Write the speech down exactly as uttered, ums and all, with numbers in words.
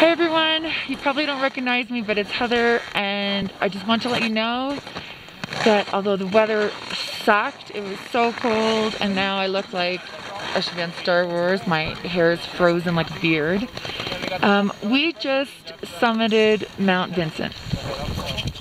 Hey everyone, you probably don't recognize me, but it's Heather, and I just want to let you know that although the weather sucked, it was so cold, and now I look like I should be on Star Wars. My hair is frozen like a beard. Um, we just summited Mount Vinson.